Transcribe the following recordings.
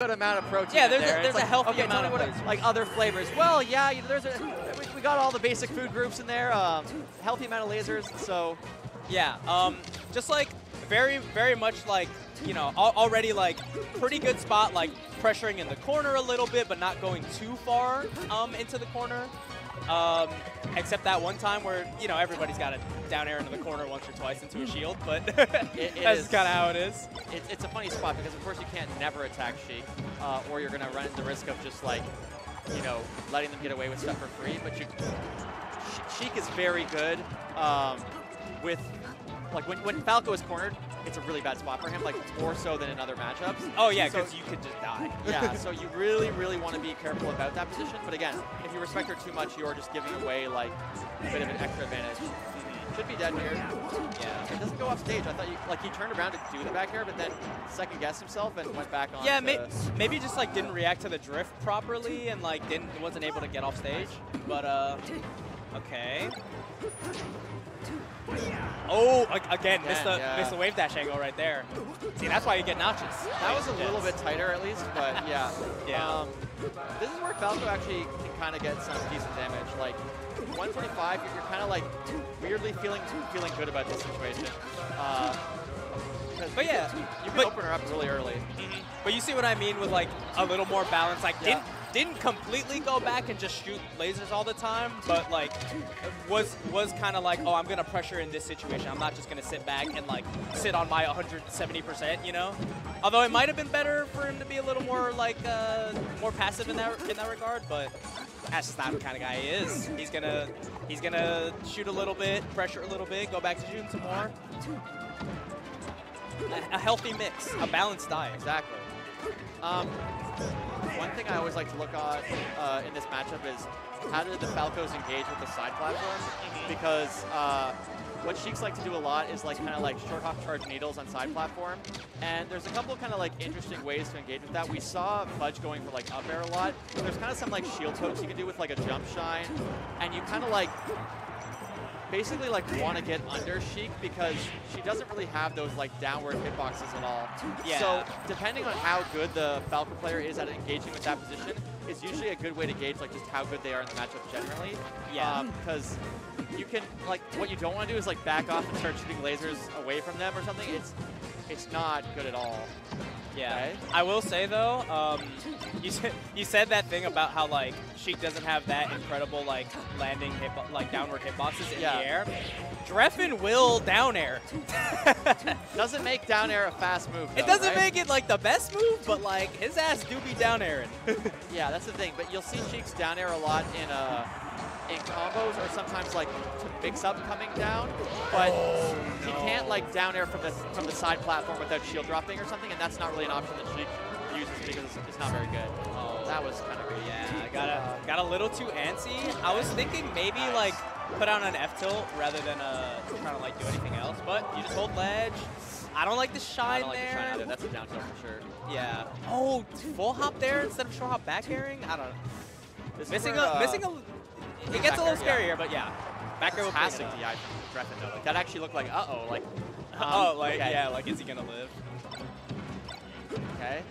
good amount of protein. Yeah, in there's a healthy okay, amount of what, lasers. like other flavors. Well, yeah, you know, we got all the basic food groups in there. Healthy amount of lasers. So yeah, just like very much like, you know, already like pretty good spot, like pressuring in the corner a little bit, but not going too far into the corner. Except that one time where, you know, everybody's got a down air into the corner once or twice into a shield, but that's kind of how it is. It's a funny spot because, of course, you can't never attack Sheik, or you're going to run into the risk of just, like, you know, letting them get away with stuff for free. But Sheik is very good with, like, when Falco is cornered, it's a really bad spot for him, like more so than in other matchups. Oh yeah, because you could just die. Yeah, so you really, really want to be careful about that position. But again, if you respect her too much, you are just giving away like a bit of an extra advantage. Should be dead here. Yeah, it doesn't go off stage. I thought he turned around to do the back air, but then second guessed himself and went back on. Yeah, maybe just like didn't react to the drift properly and like wasn't able to get off stage. But okay. Oh, again, missed the wave dash angle right there. See, that's why you get notches. That was a little bit tighter at least, but yeah. Yeah. This is where Falco actually can kind of get some decent damage. Like 145, you're kind of like weirdly feeling good about this situation. But yeah, you can open her up really early. But you see what I mean with like a little more balance. Like didn't completely go back and just shoot lasers all the time, but like was kind of like, oh, I'm gonna pressure in this situation. I'm not just gonna sit back and like sit on my 170%, you know. Although it might have been better for him to be a little more like more passive in that regard, but that's just not the kind of guy he is. He's gonna shoot a little bit, pressure a little bit, go back to shooting some more. A healthy mix, a balanced diet. Exactly. One thing I always like to look at in this matchup is how did the Falcos engage with the side platform? Because what Sheiks like to do a lot is like kind of like short hop charge needles on side platform, and there's a couple of kind of like interesting ways to engage with that. We saw Fudge going for like up air a lot. There's kind of some like shield hooks you can do with like a jump shine, and you kind of like basically like want to get under Sheik because she doesn't really have those like downward hitboxes at all. Yeah. So depending on how good the Falco player is at engaging with that position, is usually a good way to gauge like just how good they are in the matchup generally. Yeah. Because you can like what you don't want to do is like back off and start shooting lasers away from them or something. It's not good at all. Yeah. Okay. I will say though, you said that thing about how like Sheik doesn't have that incredible like landing downward hitboxes in the air. Dreffen will down air. Doesn't make down air a fast move though, it doesn't right? make it like the best move, but like his ass do be down airing. Yeah, that's the thing. But you'll see Sheik's down air a lot in combos or sometimes like to mix up coming down, but he can't like down air from the side platform without shield dropping or something, and that's not really an option that Sheik uses because it's not very good. Oh, that was kind of weird. Yeah, I got a little too antsy. I was thinking maybe like put out an F tilt rather than trying to like do anything else, but you just hold ledge. I don't like the shine like there. The shine either. That's a down tilt for sure. Yeah. Oh, full hop there instead of short hop back airing. I don't know. Missing a. It gets a little scarier, but yeah. Back air will fantastic DI from Dreffen though. Like, that actually looked like like. Okay. Yeah, like is he gonna live? Okay.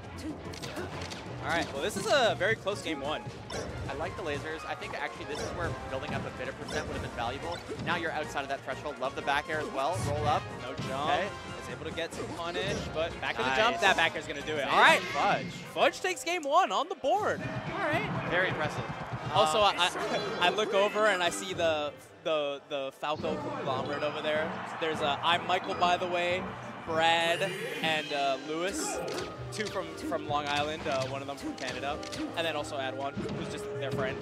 All right. Well, this is a very close game one. I like the lasers. I think actually this is where building up a bit of percent would have been valuable. Now you're outside of that threshold. Love the back air as well. Roll up. No jump. Okay. Is able to get some punish, but back of the jump. That back air is gonna do it. All right. Fudge. Fudge takes game one on the board. All right. Very impressive. Also, I look over and I see the Falco conglomerate over there. There's I'm Michael, by the way, Brad, and Lewis, two from Long Island, one of them from Canada, and then also Adwan, who's just their friend.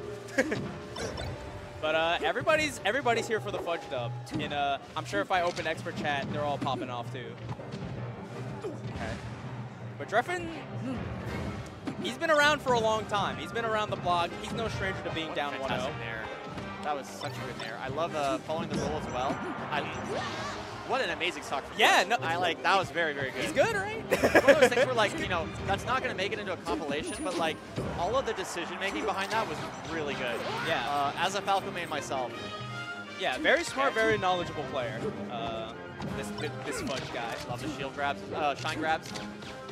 But everybody's here for the Fudge dub. And I'm sure if I open expert chat, they're all popping off too. Okay. But Dreffen, he's been around for a long time. He's been around the block. He's no stranger to being down 1-0. That was such a good nair. I love following the roll as well. What an amazing stock from Yeah, Fudge. no, that was very, very good. He's good, right? It's one of those things where, like, you know, that's not going to make it into a compilation, but, like, all of the decision-making behind that was really good. Yeah. As a Falco main myself. Yeah, very smart, very knowledgeable player. This Fudge guy. Love the shield grabs, shine grabs.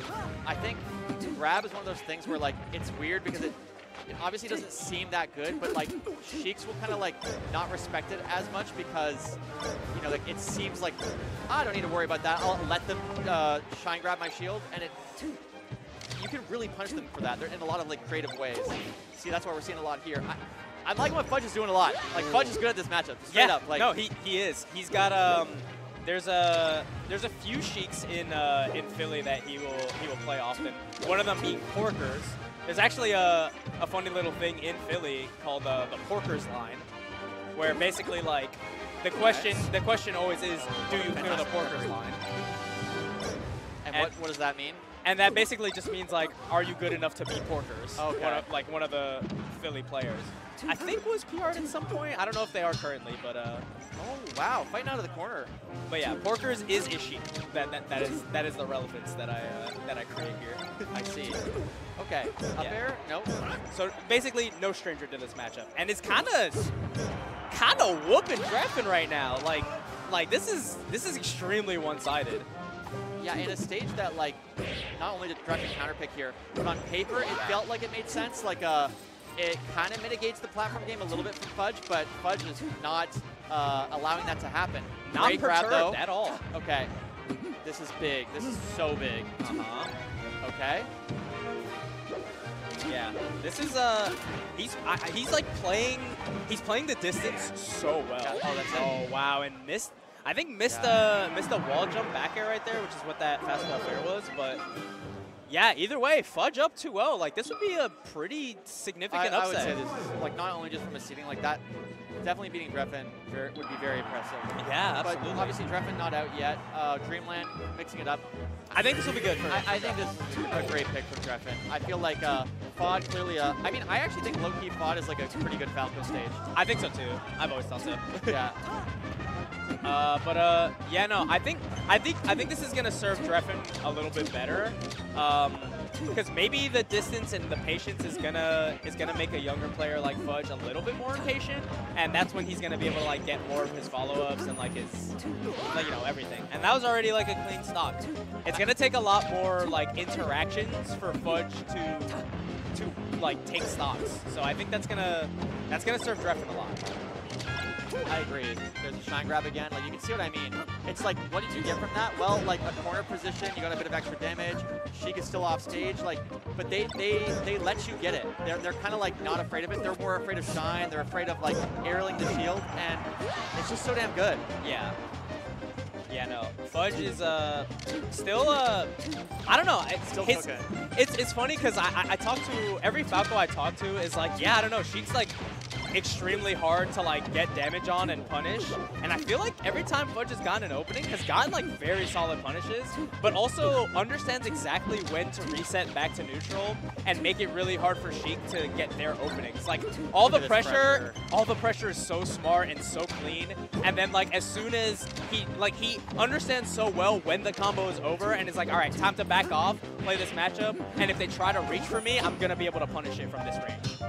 I think grab is one of those things where like it's weird because it obviously doesn't seem that good, but like Sheik's will kind of like not respect it as much because, you know, like it seems like I don't need to worry about that. I'll let them shine grab my shield, and you can really punish them for that. They're in a lot of like creative ways. See, that's why we're seeing a lot here. I'm liking what Fudge is doing a lot. Like Fudge is good at this matchup. Straight up. Like, no, he is. He's got there's a few Sheiks in Philly that he will play often. One of them being Porkers. There's actually a funny little thing in Philly called the Porkers line, where basically like the question always is, do you clear the Porkers line? And what does that mean? And that basically just means like, are you good enough to beat Porkers? Okay. One of the Philly players. I think was PR'd at some point. I don't know if they are currently, but oh wow, fighting out of the corner. But yeah, Porkers is a Sheik. That is the relevance that I create here. I see. Okay, up air? Nope. So basically, no stranger to this matchup, and it's kind of whooping Dreffen right now. Like this is extremely one-sided. Yeah, in a stage that like not only did Dreffen counterpick here, but on paper it felt like it made sense. Like it kind of mitigates the platform game a little bit from Fudge, but Fudge is not allowing that to happen. Not grab though at all. Okay, this is big. This is so big. Okay. Yeah, this is he's like playing the distance so well. Yeah. Oh, that's it. Oh wow, and missed. I think missed the wall jump back air right there, which is what that fastball fair was. But yeah, either way, Fudge up 2-0. Like this would be a pretty significant upset. I would say this is like not only just from a seeding like that. Definitely beating Dreffen would be very impressive. Yeah, absolutely. But obviously Dreffen not out yet. Dreamland mixing it up. I think this will be good for I think this is a great pick from Dreffen. I feel like FOD clearly, I mean, I actually think low-key FOD is like a pretty good Falco stage. I think so too. I've always thought so. Yeah. Yeah, no, I think this is gonna serve Dreffen a little bit better. Because maybe the distance and the patience is gonna make a younger player like Fudge a little bit more impatient, and that's when he's gonna be able to like get more of his follow-ups and like his, like, you know, everything. And that was already like a clean stock. It's gonna take a lot more like interactions for Fudge to like take stocks. So I think that's gonna serve Dreffen a lot. I agree. There's a shine grab again. Like, you can see what I mean. It's like, what did you get from that? Well, like a corner position, you got a bit of extra damage. Sheik is still off stage, like, but they let you get it. They're kind of like not afraid of it. They're more afraid of shine. They're afraid of like aerialing the shield, and it's just so damn good. Yeah. Yeah, no. Fudge is still I don't know. It's funny because I talk to every Falco I talk to is like, yeah, I don't know. Sheik's like extremely hard to like get damage on and punish, and I feel like every time Fudge has gotten an opening, has gotten like very solid punishes, but also understands exactly when to reset back to neutral and make it really hard for Sheik to get their openings. Like all the pressure is so smart and so clean, and then like as soon as he understands so well when the combo is over and is like, all right, time to back off, play this matchup, and if they try to reach for me, I'm gonna be able to punish it from this range.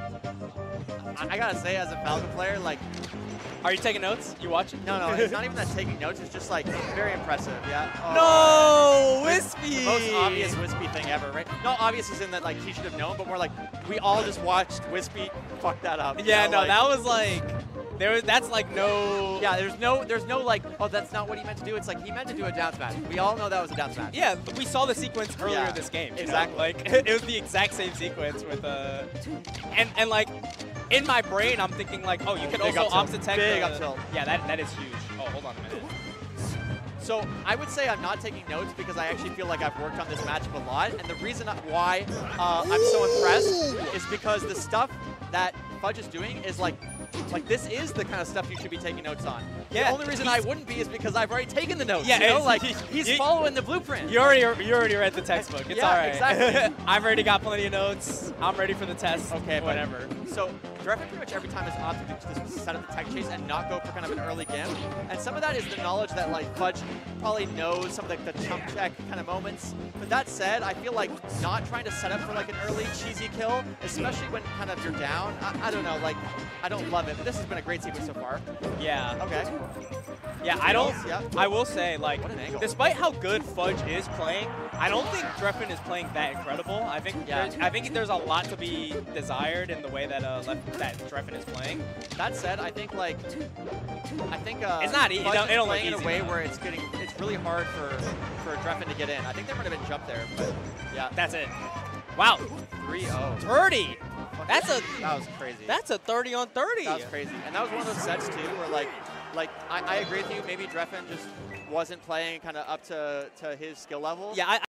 I gotta say, as a Falco player, like, are you taking notes? You watching? No, it's not even that taking notes. It's just like very impressive. Yeah. Oh, no, Wispy. The most obvious Wispy thing ever, right? Not obvious as in that like he should have known, but more like we all just watched Wispy fuck that up. Yeah, you know, no, that was like. That's like no... Yeah, there's no like, oh, that's not what he meant to do. It's like he meant to do a down smash. We all know that was a down smash. Yeah, we saw the sequence earlier this game. Exactly. Like, it was the exact same sequence with and like, in my brain, I'm thinking like, oh, you could also opposite tech. Big up tilt. Yeah, that is huge. Oh, hold on a minute. So I would say I'm not taking notes because I actually feel like I've worked on this matchup a lot. And the reason why I'm so impressed is because the stuff that Fudge is doing is like this is the kind of stuff you should be taking notes on. Yeah, the only reason I wouldn't be is because I've already taken the notes. Yeah, you know? Like he's following the blueprint. You already read the textbook. It's all right. Exactly. I've already got plenty of notes. I'm ready for the test. Okay, whatever. So Dreffen pretty much every time has opted to just set up the tech chase and not go for kind of an early gimp. And some of that is the knowledge that like Fudge probably knows some of the chump check kind of moments. But that said, I feel like not trying to set up for like an early cheesy kill, especially when kind of you're down. I don't know, like I don't love it, but this has been a great sequence so far. Yeah. Okay. Yeah, I don't. Yep. I will say, like, What an angle. despite how good Fudge is playing, I don't think Dreffen is playing that incredible. I think I think there's a lot to be desired in the way that that Dreffen is playing. That said, I think it's not easy. Fudge is It'll playing look in easy, a way though. where it's really hard for Dreffen to get in. I think there might have been jump there, but yeah. That's it. Wow, 3-0. 30. That was crazy. That's a 30 on 30. That was crazy. And that was one of those sets, too, where, like I agree with you. Maybe Dreffen just wasn't playing kind of up to his skill level. Yeah,